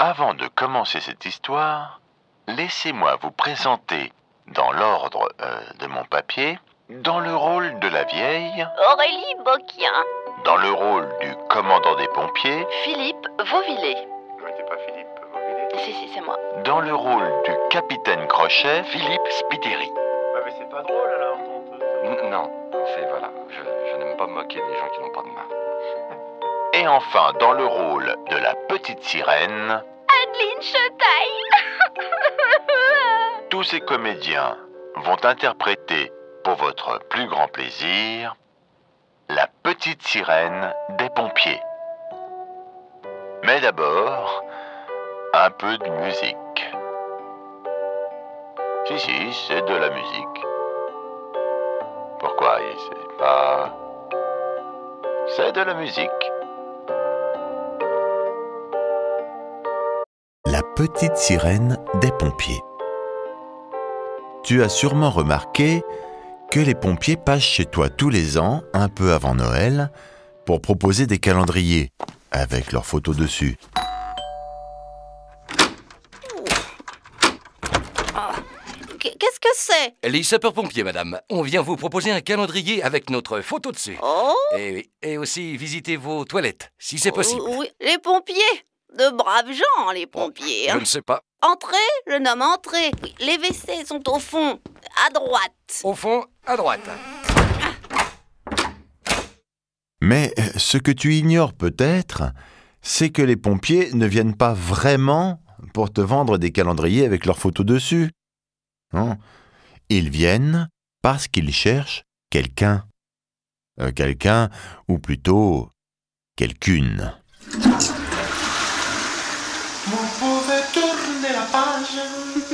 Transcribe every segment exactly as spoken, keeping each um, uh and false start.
Avant de commencer cette histoire, laissez-moi vous présenter, dans l'ordre euh, de mon papier, dans le rôle de la vieille, Aurélie Boquien. Dans le rôle du commandant des pompiers, Philippe Vauvillet. Mais c'est pas Philippe Vauvillet. Si, si, c'est moi. dans le rôle du capitaine Crochet, Philippe Spiteri. Ouais, mais c'est pas drôle alors. ton- N- Non, c'est voilà. Je, je n'aime pas me moquer des gens qui n'ont pas de main. Et enfin, dans le rôle de la petite sirène, Adeline Chetaille. tous ces comédiens vont interpréter, pour votre plus grand plaisir, la petite sirène des pompiers. Mais d'abord, un peu de musique. Si, si, c'est de la musique. Pourquoi c'est pas... C'est de la musique. La petite sirène des pompiers. Tu as sûrement remarqué que les pompiers passent chez toi tous les ans, un peu avant Noël, pour proposer des calendriers avec leurs photos dessus. Qu'est-ce que c'est? Les sapeurs-pompiers, madame. On vient vous proposer un calendrier avec notre photo dessus. Oh, Et, oui, et aussi visiter vos toilettes, si c'est possible. oui, les pompiers. De braves gens, les pompiers. Je hein. ne sais pas. Entrez, je nomme entrez. Oui, les W C sont au fond, à droite. Au fond, à droite. Mais ce que tu ignores peut-être, c'est que les pompiers ne viennent pas vraiment pour te vendre des calendriers avec leurs photos dessus. Non. Ils viennent parce qu'ils cherchent quelqu'un. Euh, quelqu'un, ou plutôt quelqu'une. Vous pouvez tourner la page.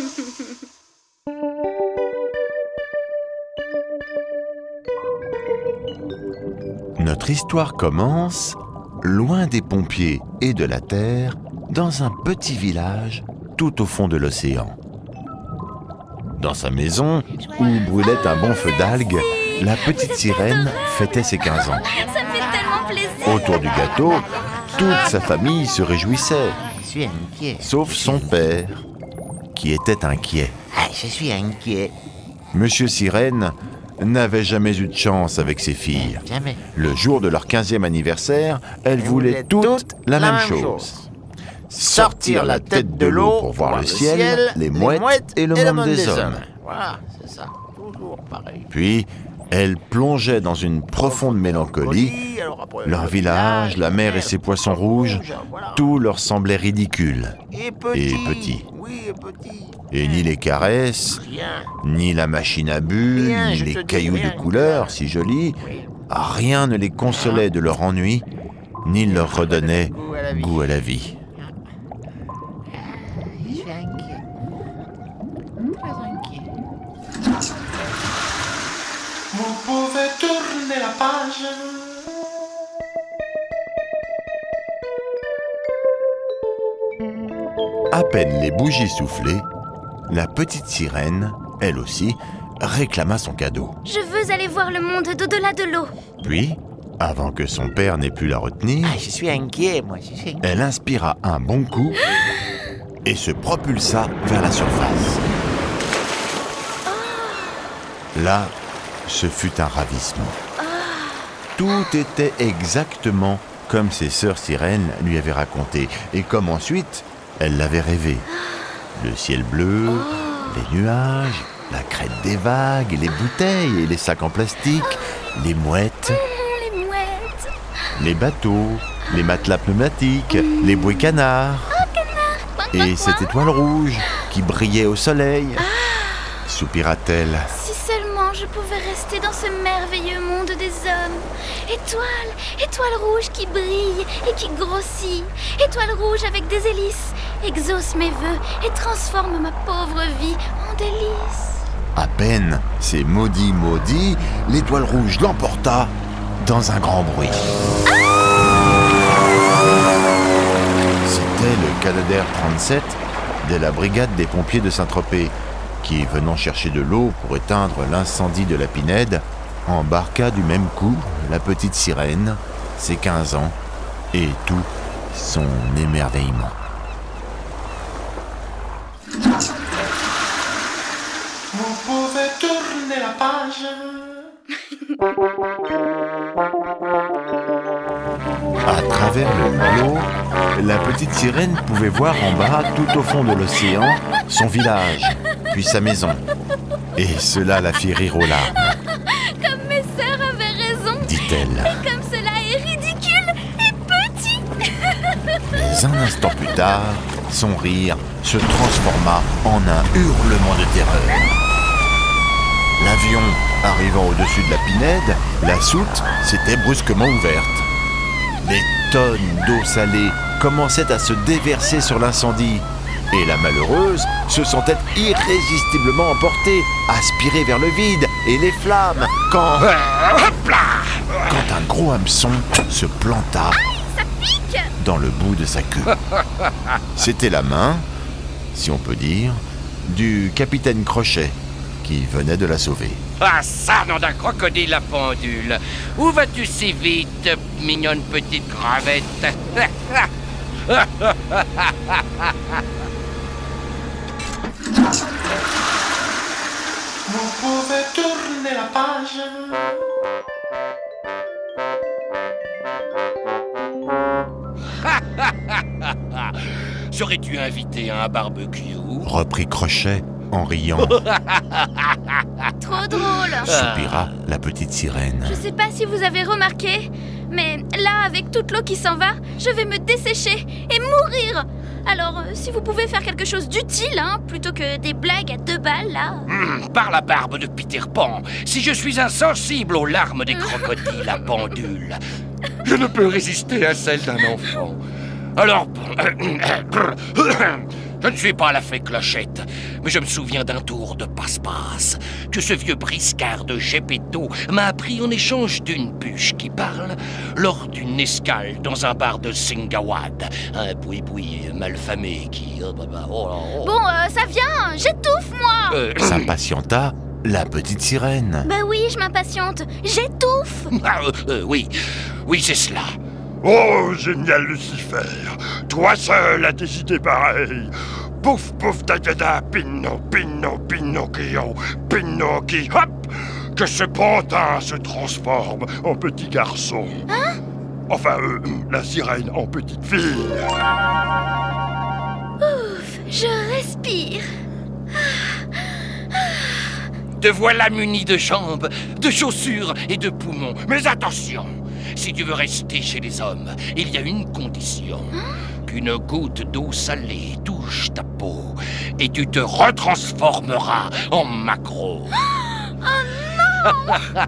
Notre histoire commence loin des pompiers et de la terre, dans un petit village tout au fond de l'océan. Dans sa maison, où brûlait un bon feu d'algues, la petite sirène fêtait ses quinze ans. Ça me fait tellement plaisir. Autour du gâteau, toute sa famille se réjouissait, Je suis inquiet. sauf son père, qui était inquiet. Ah, je suis inquiet. Monsieur Sirène n'avait jamais eu de chance avec ses filles. Jamais. Le jour de leur quinzième anniversaire, elles voulaient toutes la même chose. Sortir la tête de l'eau pour voir le ciel, les mouettes et le monde des hommes. Voilà, c'est ça. Toujours pareil. Puis, elles plongeaient dans une profonde mélancolie. Alors après, Leur le village, la mer et ses poissons rouges, voilà. tout leur semblait ridicule. Et petit. et petit. Oui, et petit. Et ni les caresses, Rien. ni la machine à bulles, Rien, ni je te les dis cailloux rien. de couleur si jolis, Oui. rien ne les consolait de leur ennui, ni leur redonnait Goût à la vie. goût à la vie. Je suis inquiet. Très inquiet. Vous pouvez tourner la page. À peine les bougies soufflées, la petite sirène, elle aussi, réclama son cadeau. Je veux aller voir le monde d'au-delà de l'eau. Puis, avant que son père n'ait pu la retenir, Ah, je suis inquiet, moi. Je suis inquiet. elle inspira un bon coup et se propulsa vers la surface. Là, ce fut un ravissement. Tout était exactement comme ses sœurs sirènes lui avaient raconté et comme ensuite elle l'avait rêvé. Le ciel bleu, les nuages, la crête des vagues, les bouteilles et les sacs en plastique, les mouettes, Les mouettes. les bateaux, les matelas pneumatiques, les bouées canards et cette étoile rouge qui brillait au soleil. Soupira-t-elle. Si seulement je pouvais rester dans ce merveilleux monde des hommes. Étoile, étoile rouge qui brille et qui grossit. Étoile rouge avec des hélices. Exauce mes vœux et transforme ma pauvre vie en délices. À peine ces maudits maudits, l'étoile rouge l'emporta dans un grand bruit. C'était le Canadair trente-sept de la brigade des pompiers de Saint-Tropez qui, venant chercher de l'eau pour éteindre l'incendie de la Pinède, embarqua du même coup la petite sirène, ses quinze ans, et tout son émerveillement. tourner la page. À travers le hublot, la petite sirène pouvait voir en bas, tout au fond de l'océan, son village, puis sa maison. Et cela la fit rire aux larmes. Comme mes sœurs avaient raison. Dit-elle. Et comme cela est ridicule et petit. Mais un instant plus tard, son rire se transforma en un hurlement de terreur. L'avion arrivant au-dessus de la Pinède, la soute s'était brusquement ouverte. Des tonnes d'eau salée commençaient à se déverser sur l'incendie. Et la malheureuse se sentait irrésistiblement emportée, aspirée vers le vide et les flammes, quand... quand un gros hameçon se planta Ça pique. dans le bout de sa queue. C'était la main, si on peut dire, du capitaine Crochet, qui venait de la sauver. Ah ça, nom d'un crocodile à pendule! Où vas-tu si vite, mignonne petite gravette? Vous pouvez tourner la page. Serais-tu invité à un barbecue? Reprit Crochet en riant, Trop drôle. soupira la petite sirène. Je sais pas si vous avez remarqué, mais là, avec toute l'eau qui s'en va, je vais me dessécher et mourir. Alors, euh, si vous pouvez faire quelque chose d'utile, hein, plutôt que des blagues à deux balles, là... Mmh, par la barbe de Peter Pan, si je suis insensible aux larmes des crocodiles à pendule, je ne peux résister à celles d'un enfant. Alors, je ne suis pas la fée Clochette, mais je me souviens d'un tour de passe-passe que ce vieux briscard de Geppetto m'a appris en échange d'une bûche qui parle lors d'une escale dans un bar de Singawad. Un boui-boui malfamé qui... Oh, bah, bah, oh, oh. Bon, euh, ça vient, j'étouffe, moi. Euh, S'impatienta la petite sirène. Bah oui, je m'impatiente, j'étouffe. ah, euh, euh, oui, oui, c'est cela. Oh, génial Lucifer! Toi seul as décidé pareil! Pouf, pouf, da da da, Pinno, Pinno, Pinocchio, Pinocchi, hop! Que ce pantin se transforme en petit garçon! Hein? Enfin, euh, la sirène en petite fille! Ouf, je respire. Te voilà muni de jambes, de chaussures et de poumons. Mais attention! Si tu veux rester chez les hommes, il y a une condition. Qu'une goutte d'eau salée touche ta peau et tu te retransformeras en maquereau. Oh non!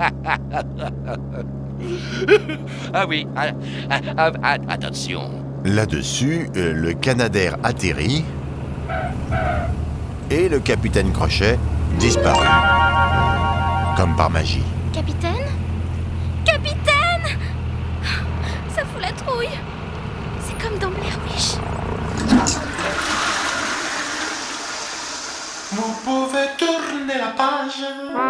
Ah oui, ah, ah, ah, ah, attention. Là-dessus, euh, le Canadair atterrit et le capitaine Crochet disparut, comme par magie. Capitaine? Capitaine! Ça fout la trouille. C'est comme dans Blair Witch. Vous pouvez tourner la page.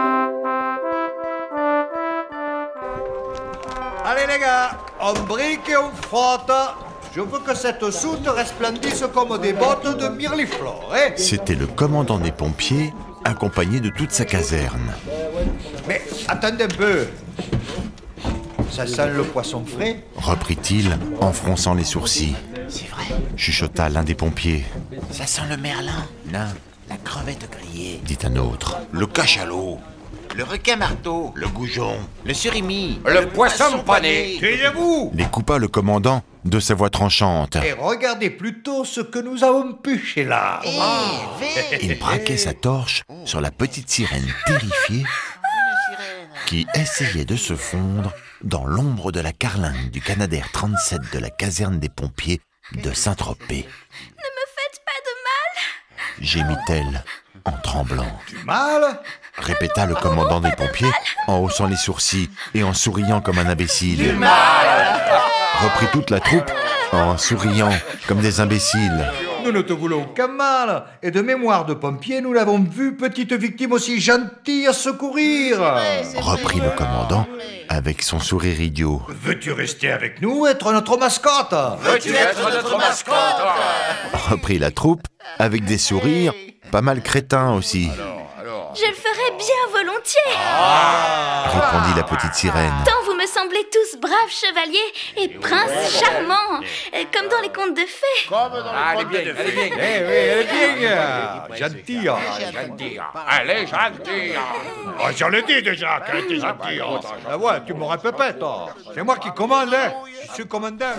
Allez les gars, on brique et on frotte. Je veux que cette soute resplendisse comme des bottes de mirliflor, hein? C'était le commandant des pompiers, accompagné de toute sa caserne. Mais attendez un peu. Ça sent le poisson frais? Reprit-il en fronçant les sourcils. C'est vrai, Chuchota l'un des pompiers. ça sent le merlin. Non, la crevette grillée. Dit un autre. Le cachalot. Le requin marteau. Le goujon. Le surimi. Le, poisson pané. Taisez-vous! Les coupa le commandant de sa voix tranchante. Et regardez plutôt ce que nous avons pêché là. Eh, Il braquait sa torche sur la petite sirène terrifiée qui essayait de se fondre dans l'ombre de la carlingue du Canadair trente-sept de la caserne des pompiers de Saint-Tropez. Ne me faites pas de mal. Gémit-elle en tremblant. Du mal? Répéta le commandant des pompiers en haussant les sourcils et en souriant comme un imbécile. Reprit toute la troupe en souriant comme des imbéciles. Nous ne te voulons qu'un mal. Et de mémoire de pompier, nous l'avons vu, petite victime aussi gentille à secourir. Reprit le commandant avec son sourire idiot. Veux-tu rester avec nous, être notre mascotte? Veux-tu être notre mascotte? Reprit la troupe avec des sourires pas mal crétins aussi. Je le ferai bien volontiers. entier. Ah, répondit la petite sirène. Tant vous me semblez tous braves chevaliers et princes charmants, euh, comme dans les contes de fées. Ah, elle est bien, elle est bien. Eh oui, elle est bien. Gentille. Gentille. Elle est gentille. Oh, je l'ai dit déjà qu'elle était gentille. Ah ouais, tu me répètes. C'est moi qui commande, hein. Je suis commandant.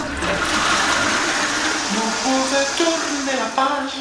Vous pouvez tourner la page.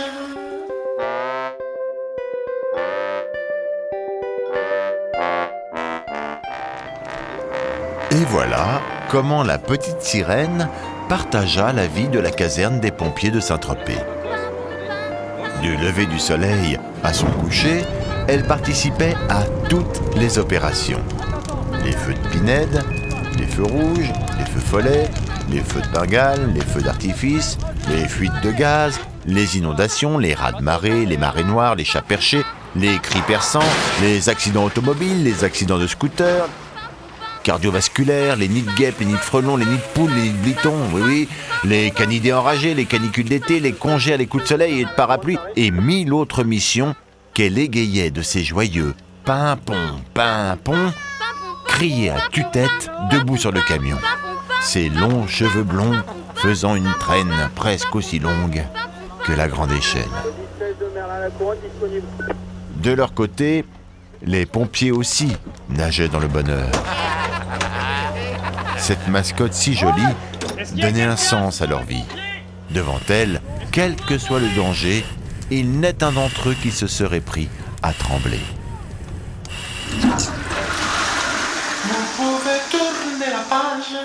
Et voilà comment la petite sirène partagea la vie de la caserne des pompiers de Saint-Tropez. Du lever du soleil à son coucher, elle participait à toutes les opérations. Les feux de Pinède, les feux rouges, les feux follets, les feux de Bengale, les feux d'artifice, les fuites de gaz, les inondations, les raz-de-marée, les marées noires, les chats perchés, les cris perçants, les accidents automobiles, les accidents de scooters, cardiovasculaires, les nids de guêpes, les nids de frelons, les nids de poules, les nids de blitons, oui oui, les canidés enragés, les canicules d'été, les congés à les coups de soleil et de parapluie, et mille autres missions qu'elle égayait de ses joyeux pimpon, pimpon, criait à tue-tête debout sur le camion. Ses longs cheveux blonds faisant une traîne presque aussi longue que la grande échelle. De leur côté, les pompiers aussi nageaient dans le bonheur. Cette mascotte si jolie donnait un sens à leur vie. Devant elle, quel que soit le danger, il n'est un d'entre eux qui se serait pris à trembler. Vous pouvez tourner la page.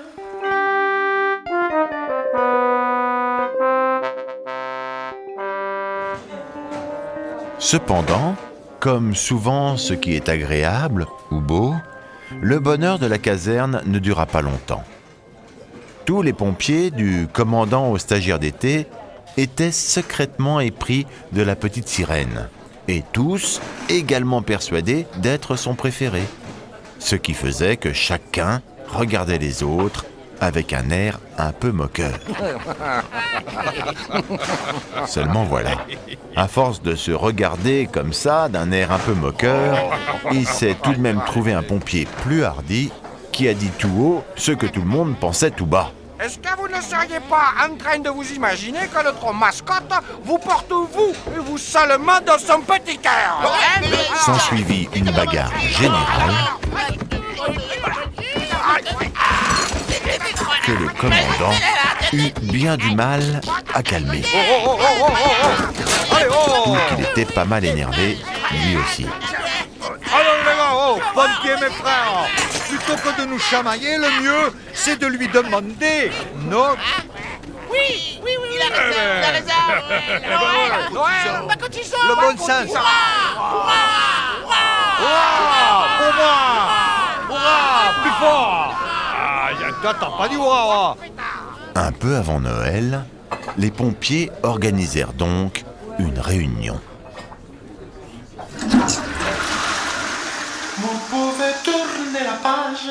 Cependant, comme souvent ce qui est agréable ou beau, le bonheur de la caserne ne dura pas longtemps. Tous les pompiers, du commandant au stagiaire d'été, étaient secrètement épris de la petite sirène, et tous également persuadés d'être son préféré, ce qui faisait que chacun regardait les autres avec un air un peu moqueur. Seulement voilà, à force de se regarder comme ça, d'un air un peu moqueur, il s'est tout de même trouvé un pompier plus hardi qui a dit tout haut ce que tout le monde pensait tout bas. Est-ce que vous ne seriez pas en train de vous imaginer que notre mascotte vous porte vous, et vous seulement dans son petit cœur? S'ensuivit une bagarre générale que le commandant eut bien du mal à calmer. Oh, oh, oh, oh, oh. Allez, oh. Ou qu'il était pas mal énervé, lui aussi. Alors les gars, oh, pompiers mes frères, plutôt que de nous chamailler, le mieux, c'est de lui demander, non? Oui, oui, oui, il a raison, il a raison. Noël, pas cotisant. Le bon sens. Hurrah, Hurrah, pour moi. Hurrah, plus fort. Ah, toi, t'as pas dit hurrah. Un peu avant Noël, les pompiers organisèrent donc une réunion. Vous pouvez tourner la page.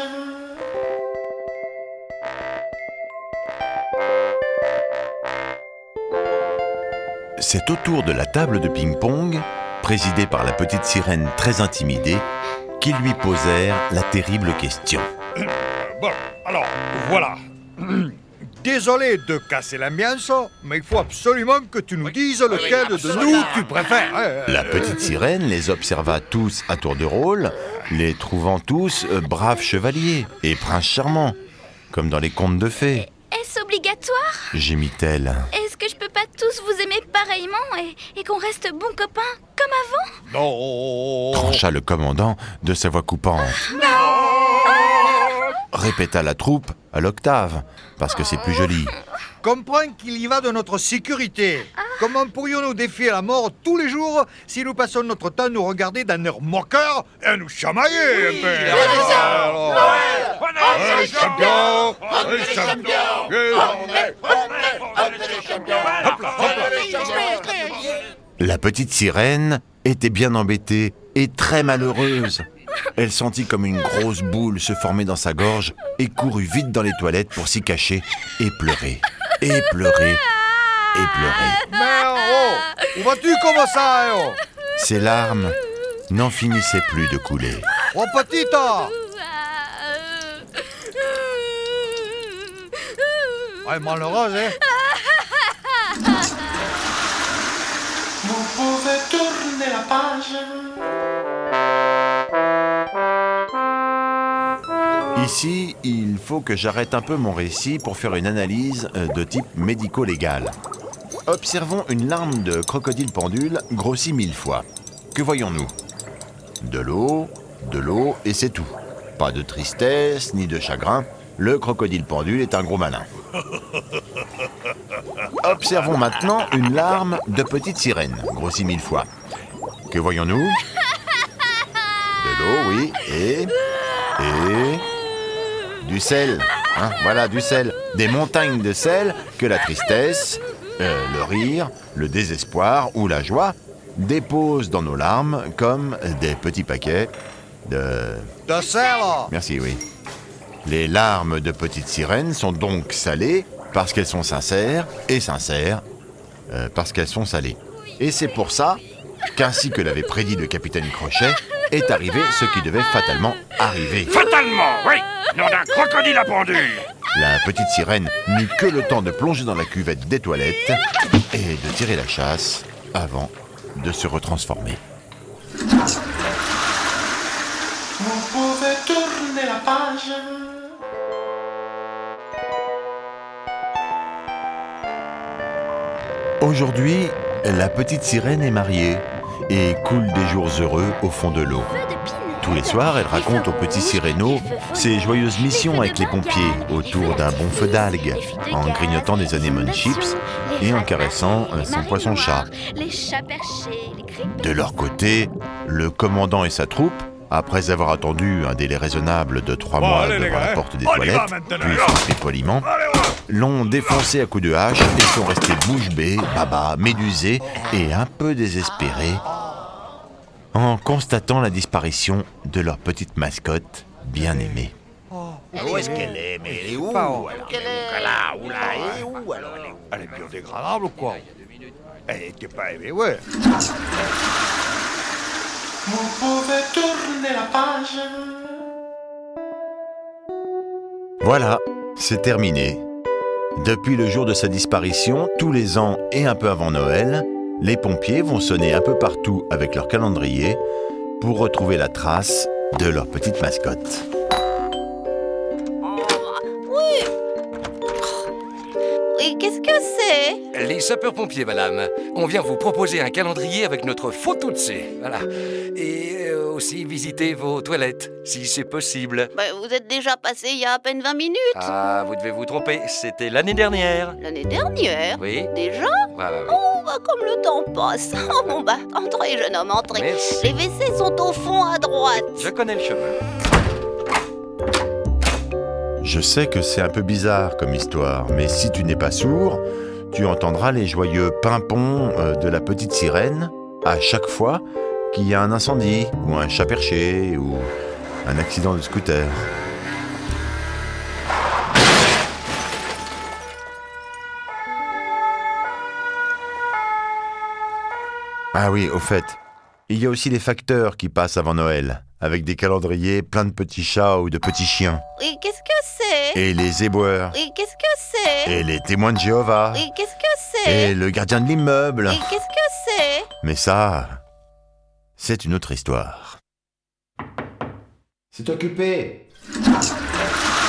C'est autour de la table de ping-pong, présidée par la petite sirène très intimidée, qu'ils lui posèrent la terrible question. Bon, alors, voilà. Désolé de casser l'ambiance, mais il faut absolument que tu nous dises lequel de nous tu préfères. La petite sirène les observa tous à tour de rôle, les trouvant tous euh, braves chevaliers et princes charmants, comme dans les contes de fées. Est-ce obligatoire? Gémit-elle. Est-ce que je peux pas tous vous aimer pareillement et, et qu'on reste bons copains comme avant? Non. Trancha le commandant de sa voix coupante. Répéta la troupe à l'octave, parce que c'est plus joli. Comprends qu'il y va de notre sécurité. Comment pourrions-nous défier la mort tous les jours si nous passons notre temps à nous regarder d'un air moqueur et à nous chamailler un peu? On est les champions. On est les champions. La petite sirène était bien embêtée et très malheureuse. Elle sentit comme une grosse boule se former dans sa gorge et courut vite dans les toilettes pour s'y cacher et pleurer, et pleurer, et pleurer. Mais oh, où vas-tu comme ça, oh? Ses larmes n'en finissait plus de couler. Oh, petite! Ouais, malheureuse, hein? Vous pouvez tourner la page. Ici, il faut que j'arrête un peu mon récit pour faire une analyse de type médico-légal. Observons une larme de crocodile pendule grossie mille fois. Que voyons-nous? De l'eau, de l'eau et c'est tout. Pas de tristesse ni de chagrin. Le crocodile pendule est un gros malin. Observons maintenant une larme de petite sirène grossie mille fois. Que voyons-nous? De l'eau, oui, et... et... du sel, hein, voilà, du sel. Des montagnes de sel que la tristesse, euh, le rire, le désespoir ou la joie déposent dans nos larmes comme des petits paquets de... De sel! Merci, oui. Les larmes de petites sirènes sont donc salées parce qu'elles sont sincères et sincères euh, parce qu'elles sont salées. Et c'est pour ça qu'ainsi que l'avait prédit le capitaine Crochet, est arrivé ce qui devait fatalement arriver. Fatalement, oui! Nom d'un crocodile à pendule! La petite sirène n'eut que le temps de plonger dans la cuvette des toilettes et de tirer la chasse avant de se retransformer. Vous pouvez tourner la page. Aujourd'hui, la petite sirène est mariée et coule des jours heureux au fond de l'eau. Tous les soirs, elle raconte au petit siréno ses joyeuses missions avec les pompiers autour d'un bon feu d'algues, en grignotant des anémones chips et en caressant son poisson-chat. De leur côté, le commandant et sa troupe, après avoir attendu un délai raisonnable de trois Bon, mois allez, devant les gars, la hein. porte des On y toilettes, va maintenant, puis alors. frappés poliment, l'ont défoncé à coups de hache et sont restés bouche bée, baba, médusés et un peu désespérés en constatant la disparition de leur petite mascotte bien-aimée. Où est-ce qu'elle est? Mais elle est où? Pas alors? où, Elle est là, où là? Elle est où alors? Elle est où? Elle est biodégradable ou quoi? Elle était pas aimée, ouais. Vous pouvez tourner la page. Voilà, c'est terminé. Depuis le jour de sa disparition, tous les ans et un peu avant Noël, les pompiers vont sonner un peu partout avec leur calendrier pour retrouver la trace de leur petite mascotte. Oui. Oui, qu'est-ce que c'est? Les sapeurs-pompiers, madame. On vient vous proposer un calendrier avec notre photo de C. Voilà. Et euh, aussi visiter vos toilettes, si c'est possible. Bah, vous êtes déjà passé il y a à peine vingt minutes. Ah, vous devez vous tromper. C'était l'année dernière. L'année dernière? Oui. Déjà? Ouais, ouais, ouais. Oh, bah, comme le temps passe. Oh, bon, bah, entrez, jeune homme, entrez. Merci. Les W C sont au fond à droite. Je connais le chemin. Je sais que c'est un peu bizarre comme histoire, mais si tu n'es pas sourd, tu entendras les joyeux pimpons euh, de la petite sirène à chaque fois qu'il y a un incendie, ou un chat perché, ou un accident de scooter. Ah oui, au fait, il y a aussi les facteurs qui passent avant Noël, avec des calendriers pleins de petits chats ou de petits chiens. Oui, qu'est-ce que c'est? Et les éboueurs. Oui, qu'est-ce que c'est? Et les témoins de Jéhovah. Oui, qu'est-ce que c'est? Et le gardien de l'immeuble. Oui, qu'est-ce que c'est? Mais ça, c'est une autre histoire. C'est occupé.